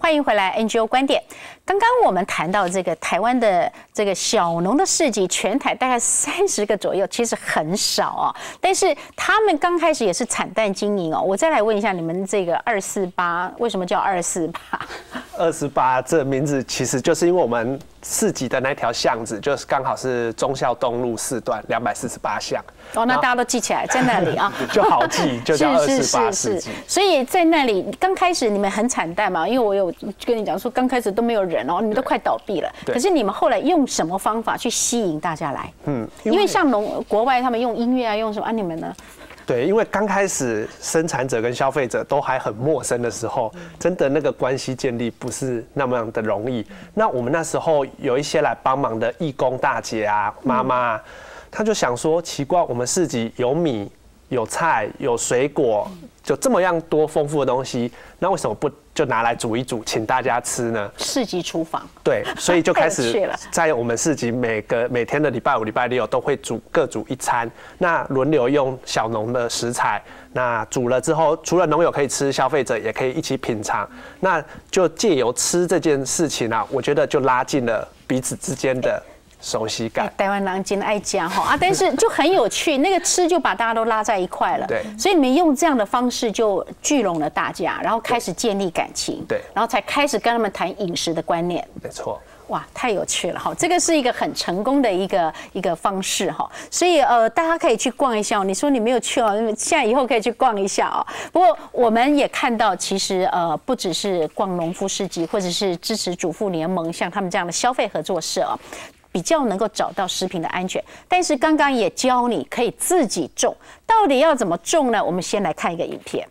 欢迎回来 NGO 观点。刚刚我们谈到这个台湾的这个小农的市集，全台大概30个左右，其实很少哦。但是他们刚开始也是惨淡经营哦。我再来问一下，你们这个248为什么叫248？248 这名字其实就是因为我们市集的那条巷子，就是刚好是忠孝东路4段248巷。 哦，那大家都记起来，在那里啊， 就好记，就叫248市集。 所以在那里刚开始你们很惨淡嘛，因为我有跟你讲说，刚开始都没有人哦，你们都快倒闭了。可是你们后来用什么方法去吸引大家来？因为像国外他们用音乐啊，用什么啊？你们呢？ 对，因为刚开始生产者跟消费者都还很陌生的时候，真的那个关系建立不是那么样的容易。那我们那时候有一些来帮忙的义工大姐啊、妈妈啊，他就想说，奇怪，我们市集有米、有菜、有水果，就这么样多丰富的东西，那为什么不就拿来煮一煮，请大家吃呢？ 市集厨房。 对，所以就开始在我们市集每天的礼拜5、礼拜6都会各煮一餐，那轮流用小农的食材，那煮了之后，除了农友可以吃，消费者也可以一起品尝，那就借由吃这件事情啊，我觉得就拉近了彼此之间的熟悉感。 台湾人真爱讲哈啊，但是就很有趣，那个吃就把大家都拉在一块了。 对， 所以你们用这样的方式就聚拢了大家，然后开始建立感情。 对， 然后才开始跟他们谈饮食的观念。 没错。 哇，太有趣了哈！这个是一个很成功的一个方式哈，所以大家可以去逛一下。你说你没有去哦，现在以后可以去逛一下哦。不过我们也看到，其实不只是逛农夫市集，或者是支持主妇联盟，像他们这样的消费合作社啊，比较能够找到食品的安全。但是刚刚也教你可以自己种，到底要怎么种呢？我们先来看一个影片。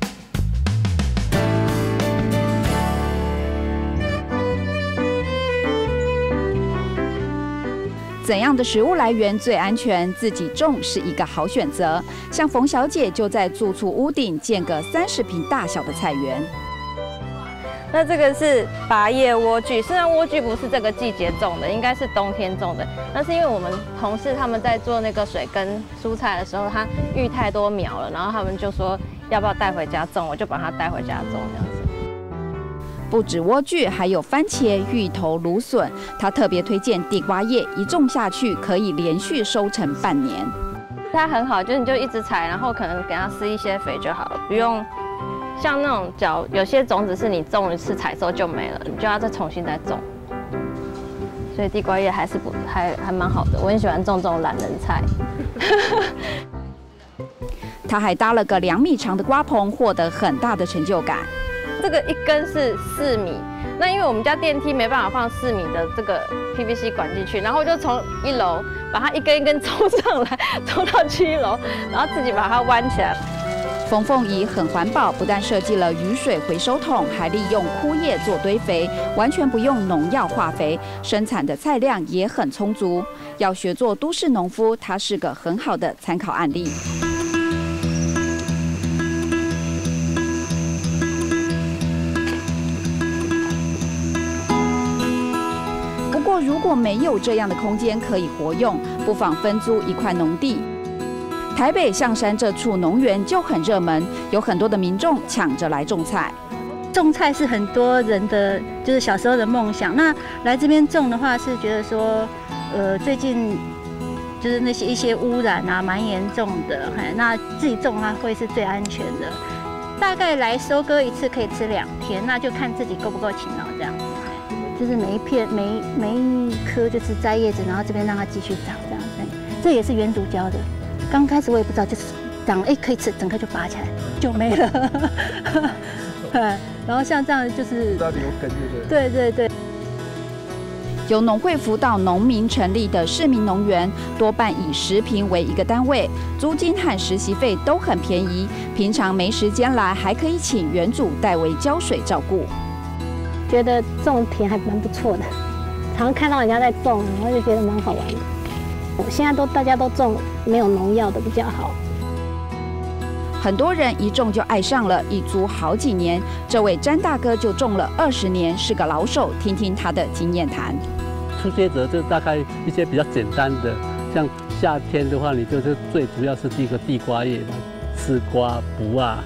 怎样的食物来源最安全？自己种是一个好选择。像冯小姐就在住处屋顶建个30坪大小的菜园。 那这个是拔叶莴苣，实际上莴苣不是这个季节种的，应该是冬天种的。那是因为我们同事他们在做那个水耕蔬菜的时候，他育太多苗了，然后他们就说要不要带回家种，我就把它带回家种这样子。 不止莴苣，还有番茄、芋头、芦笋。他特别推荐地瓜叶，一种下去可以连续收成半年。 它很好，就是你就一直采，然后可能给它施一些肥就好了，不用像那种有些种子是你种一次采收就没了，你就要再重新再种。所以地瓜叶还是还蛮好的，我很喜欢种这种懒人菜。 他还搭了个2米长的瓜棚，获得很大的成就感。 这个一根是4米，那因为我们家电梯没办法放4米的这个 PVC 管进去，然后就从1楼把它一根一根抽上来，抽到7楼，然后自己把它弯起来。 冯凤仪很环保，不但设计了雨水回收桶，还利用枯叶做堆肥，完全不用农药化肥，生产的菜量也很充足。要学做都市农夫，他是个很好的参考案例。如果没有这样的空间可以活用，不妨分租一块农地。台北象山这处农园就很热门，有很多的民众抢着来种菜。 种菜是很多人的就是小时候的梦想。那来这边种的话，是觉得说，最近就是那些一些污染啊，蛮严重的。那自己种的话会是最安全的。大概来收割一次可以吃2天，那就看自己够不够勤劳这样子。就是每一颗就是摘叶子，然后这边让它继续长这样子。这也是原主教的。刚开始我也不知道，就是长可以吃，整颗就拔起来就没了。然后像这样就是到底有根对不对？对。 由农会辅导农民成立的市民农园，多半以10坪为一个单位，租金和实习费都很便宜。平常没时间来，还可以请园主代为浇水照顾。 觉得种田还蛮不错的，常看到人家在种，然后就觉得蛮好玩的。现在大家都种没有农药的比较好。 很多人一种就爱上了，一租好几年。这位詹大哥就种了20年，是个老手，听听他的经验谈。 初学者就大概一些比较简单的，像夏天的话，你就是最主要是第一个地瓜叶嘛，丝瓜、卜啊，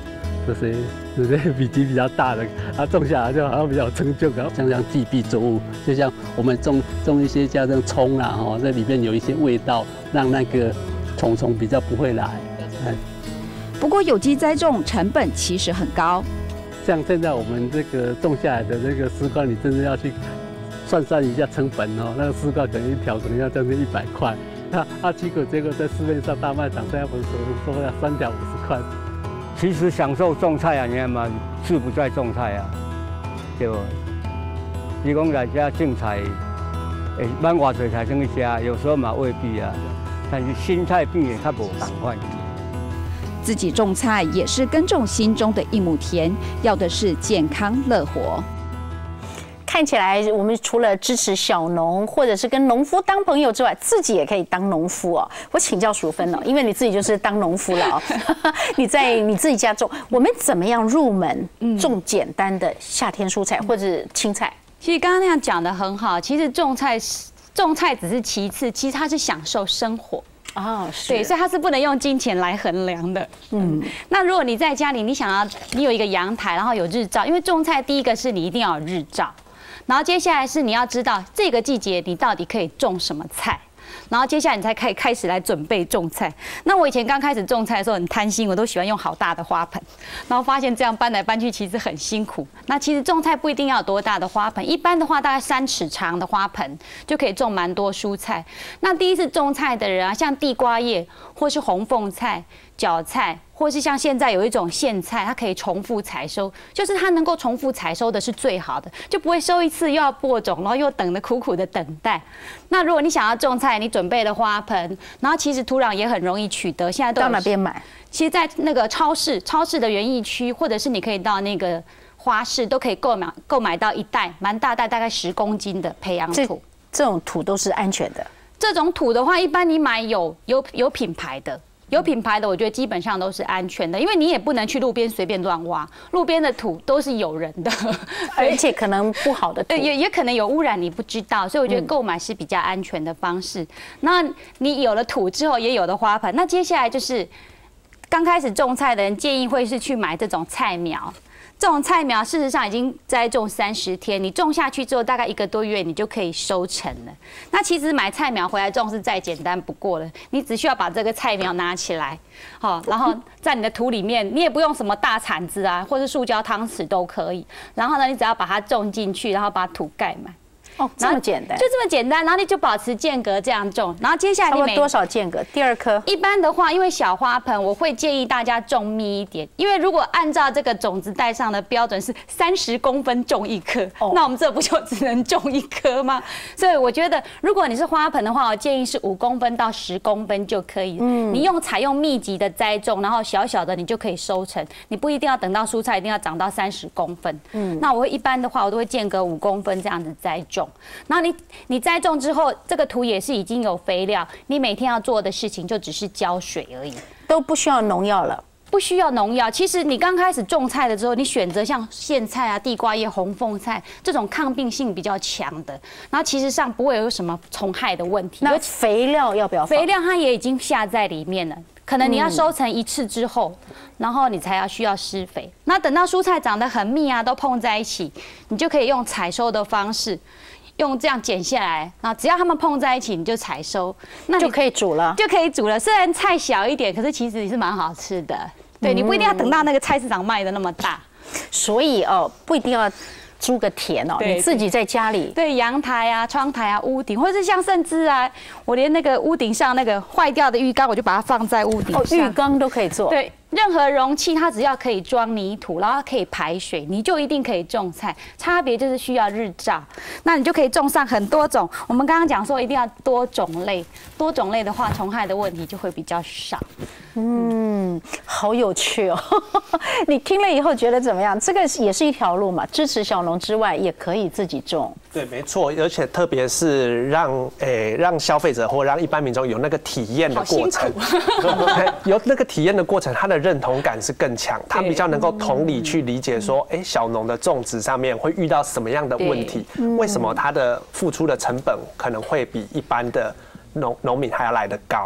这些体积比较大的，它种下来就好像比较有成就感。像寄必作物，就像我们种一些像葱啦，哈，在里面有一些味道，让那个虫比较不会来。 不过有机栽种成本其实很高。 像现在我们这个种下来的这个丝瓜，你真的要去算一下成本哦，那个丝瓜可能一条可能要将近100块。结果在市面上大卖场在我们手上说要3条50块。 其实享受种菜啊，你看嘛，志不在种菜啊，对不？你讲来家种菜，蛮外侪才生去吃，有时候嘛未必啊。但是心态变也较无同款。 自己种菜也是耕种心中的一亩田，要的是健康乐活。 看起来我们除了支持小农，或者是跟农夫当朋友之外，自己也可以当农夫哦。我请教淑芬哦，因为你自己就是当农夫了哦。你在你自己家种，我们怎么样入门种简单的夏天蔬菜或者青菜？ 其实刚刚那样讲得很好，其实种菜只是其次，其实它是享受生活。 哦，是对，所以它是不能用金钱来衡量的。那如果你在家里，你有一个阳台，然后有日照，因为种菜第一个是你一定要有日照。然后接下来是你要知道这个季节你到底可以种什么菜，然后接下来你才可以开始来准备种菜。那我以前刚开始种菜的时候很贪心，我都喜欢用好大的花盆，然后发现这样搬来搬去其实很辛苦。那其实种菜不一定要有多大的花盆，一般的话大概3尺长的花盆就可以种蛮多蔬菜。那第一次种菜的人啊，像地瓜叶或是红凤菜、韭菜，或是像现在有一种苋菜，它可以重复采收，就是它能够重复采收的是最好的，就不会收一次又要播种，然后又等着苦苦的等待。那如果你想要种菜，你准备了花盆，然后其实土壤也很容易取得，现在都到哪边买？ 其实，在那个超市的园艺区，或者是你可以到那个花市，都可以购买到一袋蛮大袋，大概10公斤的培养土。 这种土都是安全的。 这种土的话，一般你买有品牌的。有品牌的，我觉得基本上都是安全的，因为你也不能去路边随便乱挖，路边的土都是有人的， 而且可能不好的土， 也可能有污染，你不知道，所以我觉得购买是比较安全的方式。那你有了土之后，也有了花盆，那接下来就是刚开始种菜的人建议会是去买这种菜苗。这种菜苗事实上已经栽种30天，你种下去之后大概1个多月你就可以收成了。那其实买菜苗回来种是再简单不过了，你只需要把这个菜苗拿起来，好，然后在你的土里面，你也不用什么大铲子啊，或是塑胶汤匙都可以。然后呢，你只要把它种进去，然后把土盖满。 哦，这么简单， 就这么简单，然后你就保持间隔这样种，然后接下来你多少间隔？第2颗。 一般的话，因为小花盆，我会建议大家种密一点，因为如果按照这个种子袋上的标准是30公分种1颗，那我们这不就只能种1颗吗？所以我觉得，如果你是花盆的话，我建议是5公分到10公分就可以。你采用密集的栽种，然后小小的你就可以收成，你不一定要等到蔬菜一定要长到30公分。那我会一般的话，我都会间隔5公分这样子栽种。然后你栽种之后，这个土也是已经有肥料，你每天要做的事情就只是浇水而已， 都不需要农药了。 不需要农药。其实你刚开始种菜的时候，你选择像苋菜啊、地瓜叶、红凤菜这种抗病性比较强的，然后其实上不会有什么虫害的问题。 那肥料要不要放？ 肥料它也已经下在里面了。可能你要收成1次之后，然后你才需要施肥。那等到蔬菜长得很密啊，都碰在一起，你就可以用采收的方式。用这样剪下来，然后只要它们碰在一起，你就采收，那就可以煮了。 就可以煮了。虽然菜小一点，可是其实也是蛮好吃的。对，你不一定要等到那个菜市场卖的那么大。 所以不一定要租个田哦，你自己在家里。 对，阳台啊、窗台啊、屋顶，或者是像甚至啊，我连那个屋顶上那个坏掉的浴缸，我就把它放在屋顶上。 浴缸都可以做。 对。任何容器，它只要可以装泥土，然后可以排水，你就一定可以种菜。差别就是需要日照，那你就可以种上很多种。我们刚刚讲说一定要多种类，多种类的话，虫害的问题就会比较少。 好有趣哦！你听了以后觉得怎么样？这个也是一条路嘛，支持小农之外，也可以自己种。 对，没错，而且特别是让消费者或让一般民众有那个体验的过程，有那个体验的过程，它的认同感是更强，他比较能够同理去理解说，小农的种植上面会遇到什么样的问题，为什么他的付出的成本可能会比一般的农民还要来得高。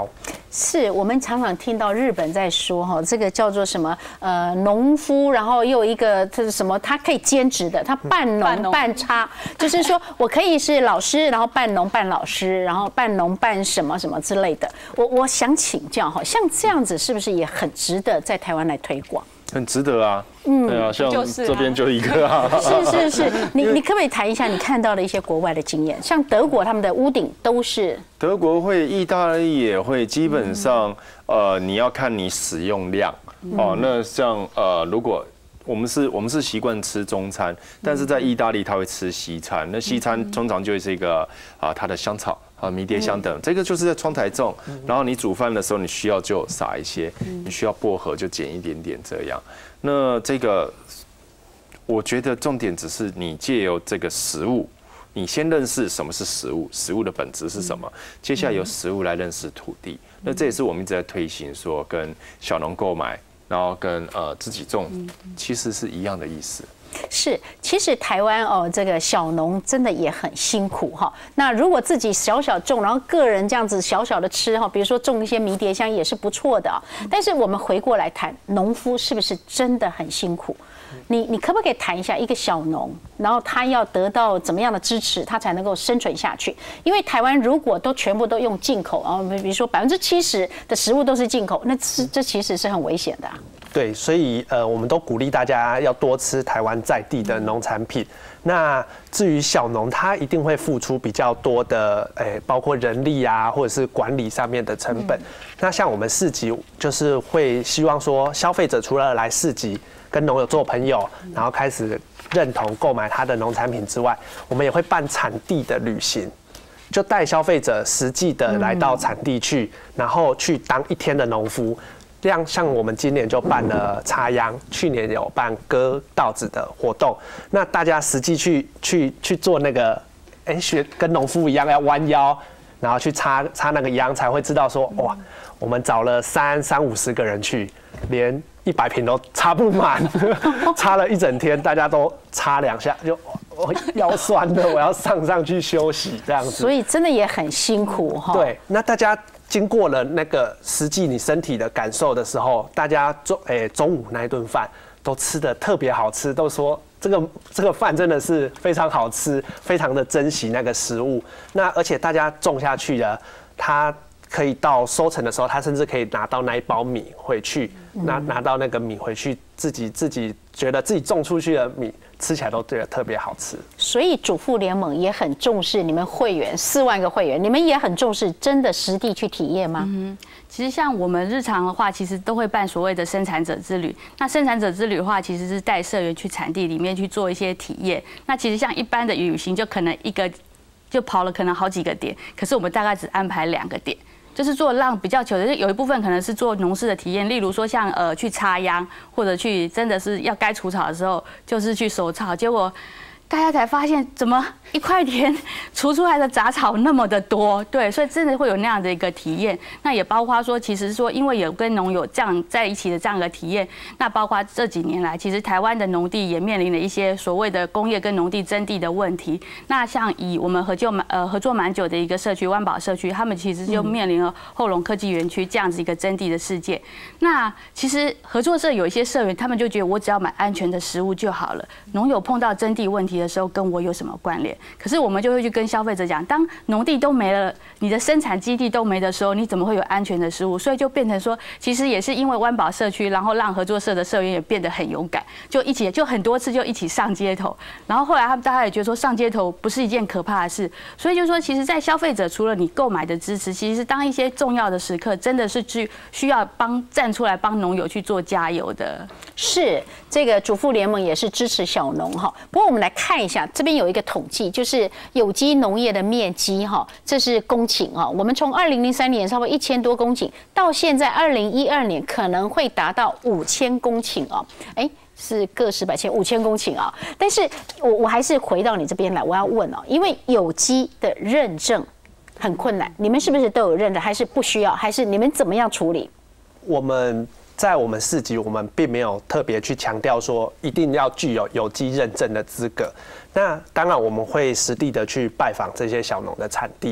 是我们常常听到日本在说哈，这个叫做什么农夫，然后又有一个这是什么，他可以兼职的，他半农半差，就是说我可以是老师，然后半农半老师，然后半农半什么什么之类的。我想请教哈，像这样子是不是也很值得在台湾来推广？ 很值得啊，对啊，像这边就一个啊， 是，你可不可以谈一下你看到的一些国外的经验？像德国他们的屋顶都是， 德国会，意大利也会，基本上你要看你使用量哦。那像如果我们是习惯吃中餐，但是在意大利他会吃西餐，那西餐通常就会是一个它的香草。迷迭香等，这个就是在窗台种，然后你煮饭的时候，你需要就撒一些，你需要薄荷就剪一点点这样。那这个，我觉得重点只是你借由这个食物，你先认识什么是食物，食物的本质是什么，接下来由食物来认识土地。那这也是我们一直在推行，说跟小农购买，然后跟自己种，其实是一样的意思。 是，其实台湾这个小农真的也很辛苦哈。那如果自己小小种，然后个人这样子小小的吃哈，比如说种一些迷迭香也是不错的啊。但是我们回过来谈，农夫是不是真的很辛苦？你可不可以谈一下一个小农，然后他要得到怎么样的支持，他才能够生存下去？因为台湾如果都全部都用进口，然后比如说70%的食物都是进口，那这其实是很危险的啊。 对，所以我们都鼓励大家要多吃台湾在地的农产品。那至于小农，他一定会付出比较多的，包括人力啊，或者是管理上面的成本。那像我们市集，就是会希望说，消费者除了来市集跟农友做朋友，然后开始认同购买他的农产品之外，我们也会办产地的旅行。就带消费者实际的来到产地去，然后去当一天的农夫。像我们今年就办了插秧，去年有办割稻子的活动。那大家实际去做那个，学跟农夫一样要弯腰，然后去插那个秧，才会知道说，哇，我们找了30-50个人去，连100瓶都插不满，插了一整天，大家都插2下就。我腰酸了，我要上去休息这样子， 所以真的也很辛苦哈。对， 那大家经过了那个实际你身体的感受的时候，大家中午那一顿饭都吃得特别好吃，都说这个饭真的是非常好吃，非常的珍惜那个食物。那而且大家种下去了，它可以到收成的时候，他甚至可以拿到那一包米回去，拿到那个米回去，自己觉得自己种出去的米吃起来都觉得特别好吃。 所以主妇联盟也很重视你们会员4万个会员，你们也很重视真的实地去体验吗？ 其实像我们日常的话，其实都会办所谓的生产者之旅。那生产者之旅的话，其实是带社员去产地里面去做一些体验。那其实像一般的旅行，就可能一个就跑了可能好几个点，可是我们大概只安排2个点。就是做让比较久的，有一部分可能是做农事的体验，例如说像去插秧，或者去真的是要该除草的时候，就是去手草，结果大家才发现怎么1块田除出来的杂草那么的多，对，所以真的会有那样的一个体验。那也包括说，其实说因为有跟农友这样在一起的这样一个体验，那包括这几年来，其实台湾的农地也面临了一些所谓的工业跟农地征地的问题。那像以我们合作蛮久的一个社区湾宝社区，他们其实就面临了后龙科技园区这样子一个征地的事件。那其实合作社有一些社员，他们就觉得我只要买安全的食物就好了，农友碰到征地问题的时候跟我有什么关联？可是我们就会去跟消费者讲，当农地都没了，你的生产基地都没的时候，你怎么会有安全的食物？所以就变成说，其实也是因为湾宝社区，然后让合作社的社员也变得很勇敢，就很多次就一起上街头。然后后来他们大家也觉得说，上街头不是一件可怕的事。所以就说，其实，在消费者除了你购买的支持，其实当一些重要的时刻，真的是需要站出来帮农友去做加油的。 是这个主妇联盟也是支持小农哈。不过我们来看一下，这边有一个统计，就是有机农业的面积哈，这是公顷啊。我们从2003年差不多1000多公顷，到现在2012年可能会达到5000公顷哦。是个10、100、千5000公顷啊。但是我还是回到你这边来，我要问哦，因为有机的认证很困难，你们是不是都有认证，还是不需要，还是你们怎么样处理？ 我们在我们市集，我们并没有特别去强调说一定要具有有机认证的资格。那当然我们会实地的去拜访这些小农的产地，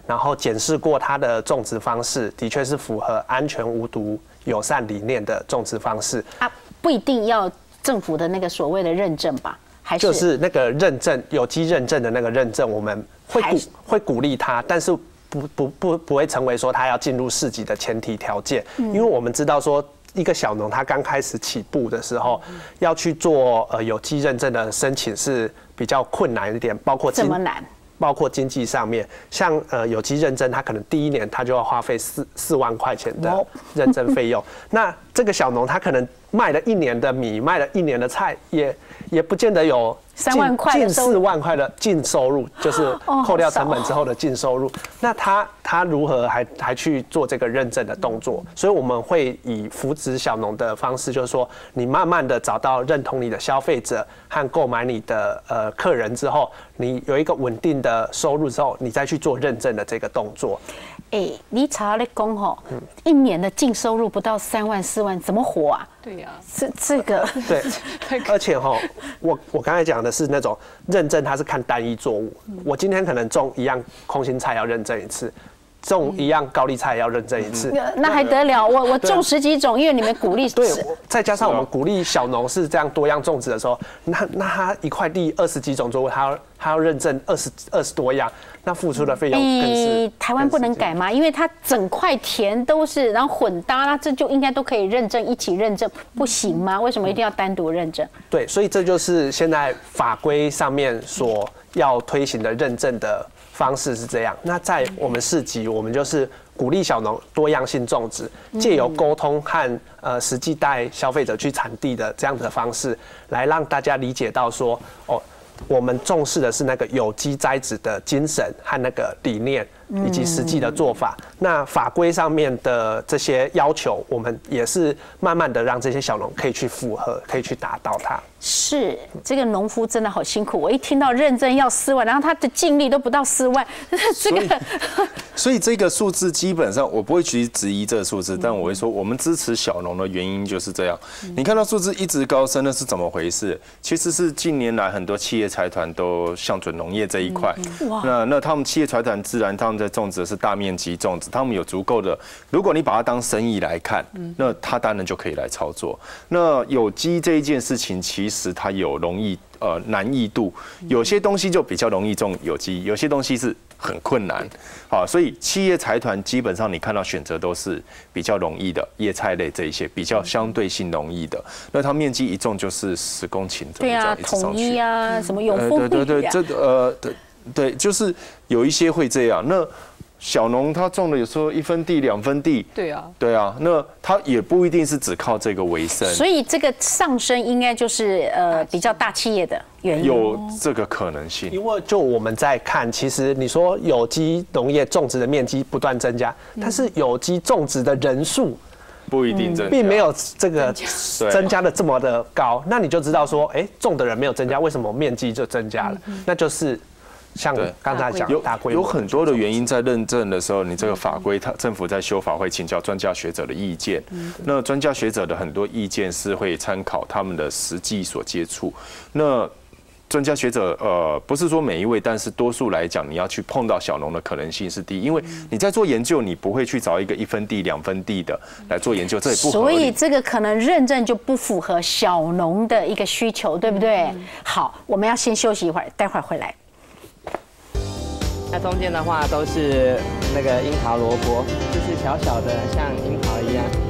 然后检视过它的种植方式，的确是符合安全无毒、友善理念的种植方式啊，不一定要政府的那个所谓的认证吧？还是就是那个认证有机认证的那个认证，我们会鼓励它，但是不会成为说它要进入市集的前提条件，因为我们知道说。一个小农他刚开始起步的时候，要去做有机认证的申请是比较困难一点，包括怎么难？ 包括经济上面，像有机认证，他可能第1年他就要花费4万块钱的认证费用。那这个小农他可能卖了1年的米，卖了1年的菜，也不见得有 3万块近4万块的净收入，就是扣掉成本之后的净收入。那他如何还去做这个认证的动作？所以我们会以扶植小农的方式，就是说你慢慢的找到认同你的消费者和购买你的客人之后，你有一个稳定的收入之后，你再去做认证的这个动作。 你查咧讲吼，1年的净收入不到3万4万，怎么活啊？ 对呀， 这个对，而且哈，我刚才讲的是那种认证，它是看单一作物。我今天可能种一样空心菜要认证一次，种一样高丽菜要认证一次， 那还得了？我种10几种，因为你们鼓励对，再加上我们鼓励小农是这样多样种植的时候，那他一块地20几种作物，他要认证20多样。那付出的费用更是台湾不能改吗？因为它整块田都是，然后混搭，那这就应该都可以认证，一起认证，不行吗？为什么一定要单独认证？ 对，所以这就是现在法规上面所要推行的认证的方式是这样。那在我们市集，我们就是鼓励小农多样性种植，借由沟通和实际带消费者去产地的这样的方式，来让大家理解到说，我们重视的是那个有机栽植的精神和那个理念，以及实际的做法。那法规上面的这些要求，我们也是慢慢的让这些小农可以去符合，可以去达到它。 是，这个农夫真的好辛苦。我一听到认证要4万，然后他的净利都不到4万，这个。 所以这个数字基本上我不会去质疑这个数字，但我会说我们支持小农的原因就是这样。你看到数字一直高升，那是怎么回事？其实是近年来很多企业财团都向准农业这一块。那他们企业财团自然他们在种植的是大面积种植，他们有足够的。如果你把它当生意来看，那他当然就可以来操作。那有机这一件事情，其实它有难易度，有些东西就比较容易种有机，有些东西是很困难，好，所以企业财团基本上你看到选择都是比较容易的，叶菜类这一些比较相对性容易的，那它面积一种就是10公顷， 对啊，统一啊，什么永丰对，对，就是有一些会这样。那小农他种的有时候1分地2分地，对啊，那他也不一定是只靠这个为生， 所以这个上升应该就是比较大企业的原因， 有这个可能性。 因为就我们在看，其实你说有机农业种植的面积不断增加，但是有机种植的人数不一定增加， 并没有这个增加的这么的高，那你就知道说，种的人没有增加，为什么面积就增加了？那就是像刚才讲大规模有很多的原因，在认证的时候，你这个法规，政府在修法会请教专家学者的意见。那专家学者的很多意见是会参考他们的实际所接触。那专家学者不是说每一位，但是多数来讲，你要去碰到小农的可能性是低，因为你在做研究，你不会去找一个1分地2分地的来做研究，这也不合理。 所以这个可能认证就不符合小农的一个需求，对不对？好，我们要先休息一会儿，待会儿回来。 那中间的话都是那个樱桃萝卜，就是小小的像樱桃一样。